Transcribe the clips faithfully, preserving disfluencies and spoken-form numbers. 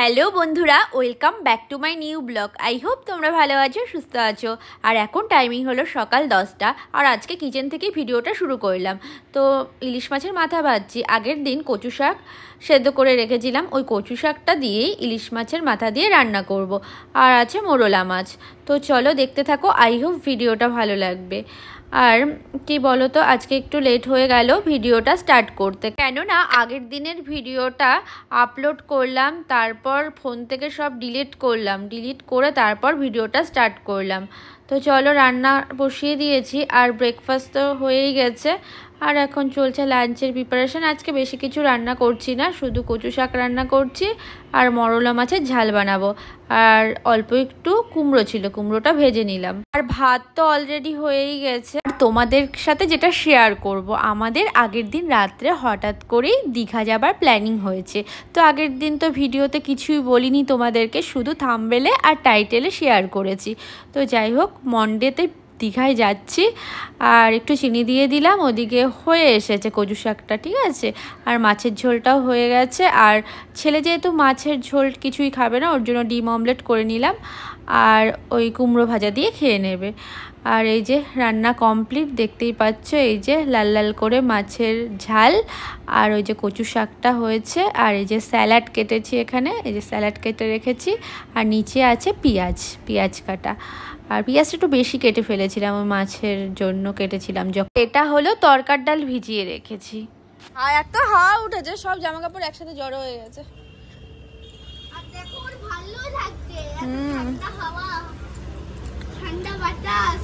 Hello বন্ধুরা, welcome back to my new blog. I hope তোমরা ভালো আছো, সুস্থ আছো। আর এখন টাইমিং হলো সকাল দশটা। আর আজকে কিচেন থেকে ভিডিওটা শুরু করলাম। তো ইলিশ মাছের মাথা ভাজছি। আগের দিন কচু শাক সেদ্ধ করে রেখেছিলাম, ওই কচু শাকটা দিয়েই ইলিশ মাছের মাথা দিয়ে রান্না করব। আর আছে মোরলা মাছ। তো চলো দেখতে থাকো, আই হোপ ভিডিওটা ভালো লাগবে। আর কি বলো তো, আজকে একটু লেট হয়ে গেল ভিডিওটা স্টার্ট করতে, কেননা আগের দিনের ভিডিওটা আপলোড করলাম, তারপর ফোন থেকে সব ডিলিট করলাম, ডিলিট করে তারপর ভিডিওটা স্টার্ট করলাম। তো চলো, রান্না বসিয়ে দিয়েছি আর ব্রেকফাস্ট তো হয়েই গেছে। আর এখন চলছে লাঞ্চের প্রিপারেশন। আজকে বেশি কিছু রান্না করছি না, শুধু কচু শাক রান্না করছি আর মরলা মাছের ঝাল বানাবো। আর অল্প একটু কুমড়ো ছিল, কুমড়োটা ভেজে নিলাম। আর ভাত তো অলরেডি হয়েই গেছে। আর তোমাদের সাথে যেটা শেয়ার করব, আমাদের আগের দিন রাত্রে হঠাৎ করেই দীঘা যাবার প্ল্যানিং হয়েছে। তো আগের দিন তো ভিডিওতে কিছুই বলিনি তোমাদেরকে, শুধু থাম্বনেলে আর টাইটেলে শেয়ার করেছি। তো যাই হোক, মন্ডেতে দীঘায় যাচ্ছি। আর একটু চিনি দিয়ে দিলাম, ওদিকে হয়ে এসেছে কচু শাকটা, ঠিক আছে। আর মাছের ঝোলটাও হয়ে গেছে। আর ছেলে যেহেতু মাছের ঝোল কিছুই খাবে না, ওর জন্য ডিম অমলেট করে নিলাম। আর ওই কুমড়ো ভাজা দিয়ে খেয়ে নেবে। আর এই যে রান্না কমপ্লিট, দেখতেই পাচ্ছ, এই যে লাল লাল করে মাছের ঝাল আর ওই যে কচু শাকটা হয়েছে। আর এই যে স্যালাড কেটেছি, এখানে এই যে স্যালাড কেটে রেখেছি। আর নিচে আছে পেঁয়াজ, পেঁয়াজ কাটা। আর পেঁয়াজটা একটু বেশি কেটে ফেলেছিলাম, ওই মাছের জন্য কেটেছিলাম যখন। এটা হলো তরকার ডাল ভিজিয়ে রেখেছি। আর এত হাওয়া উঠেছে, সব জামা কাপড় একসাথে জড়ো হয়ে গেছে। আর দেখো ওর ভালো লাগছে, এত ঠান্ডা হাওয়া, ঠান্ডা বাতাস।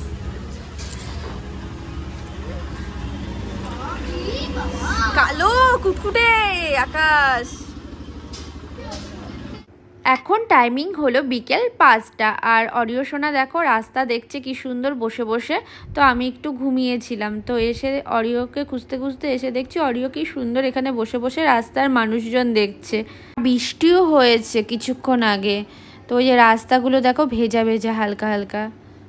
কালো কুটকুটে আকাশ। এখন টাইমিং হলো বিকেল পাঁচটা। আর অরিও সোনা দেখো রাস্তা দেখছে কি সুন্দর বসে বসে। তো আমি একটু ঘুমিয়েছিলাম, তো এসে অরিওকে খুঁজতে খুঁজতে এসে দেখছি অরিও কি সুন্দর এখানে বসে বসে রাস্তার মানুষজন দেখছে। বৃষ্টিও হয়েছে কিছুক্ষণ আগে, তো ওই যে রাস্তাগুলো দেখো ভেজা ভেজা হালকা হালকা।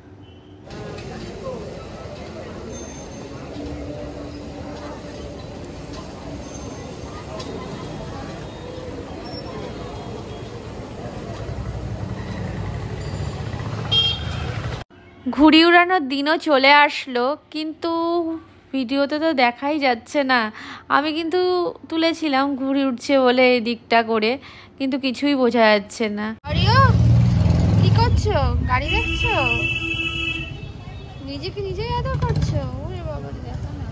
ঘুড়ি উড়ানোর দিনও চলে আসলো, কিন্তু ভিডিওতে তো দেখাই যাচ্ছে না। আমি কিন্তু তুলেছিলাম ঘুড়ি উঠছে বলে এই দিকটা করে, কিন্তু কিছুই বোঝা যাচ্ছে না। অরিও কি করছো? গাড়ি দেখছো? নিজেকে নিজেই আদর করছো? ওরে বাবা, দেখো না।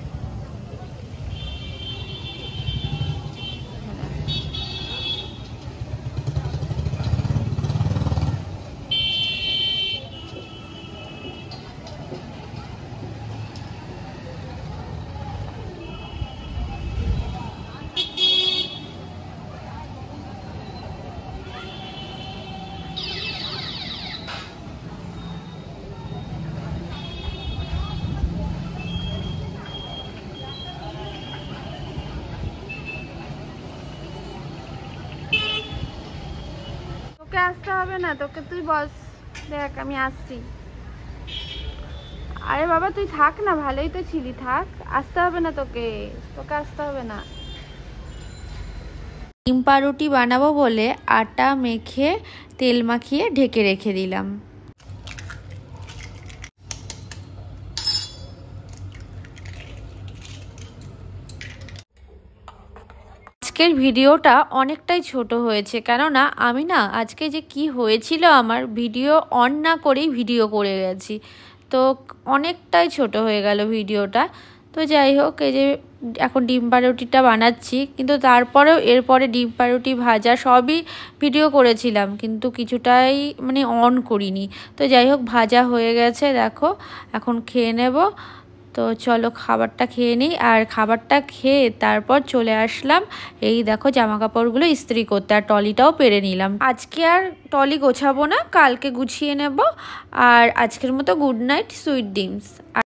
তোকে আসতে হবে না, তোকে তুই বস, দেখ আমি আসছি। আরে বাবা তুই থাক না, ভালোই তো ছিলি, থাক, আসতে হবে না তোকে, তোকে আসতে হবে না। ডিম পাউরুটি বানাবো বলে আটা মেখে তেল মাখিয়ে ঢেকে রেখে দিলাম। আজকের ভিডিওটা অনেকটাই ছোট হয়েছে, কেননা আমি না আজকে যে কি হয়েছিল আমার, ভিডিও অন না করেই ভিডিও করে গেছি। তো অনেকটাই ছোট হয়ে গেল ভিডিওটা। তো যাই হোক, এই যে এখন ডিম পাউরুটিটা বানাচ্ছি, কিন্তু তারপরেও এরপরে ডিম পাউরুটি ভাজা সবই ভিডিও করেছিলাম, কিন্তু কিছুটাই মানে অন করিনি। তো যাই হোক, ভাজা হয়ে গেছে দেখো, এখন খেয়ে নেব। তো চলো খাবারটা খেয়ে নিই। আর খাবারটা খেয়ে তারপর চলে আসলাম এই দেখো জামা কাপড়গুলো ইস্ত্রি করতে, আর টলিটাও পেরে নিলাম। আজকে আর টলি গোছাবো না, কালকে গুছিয়ে নেব। আর আজকের মতো গুড নাইট, সুইট ড্রিমস।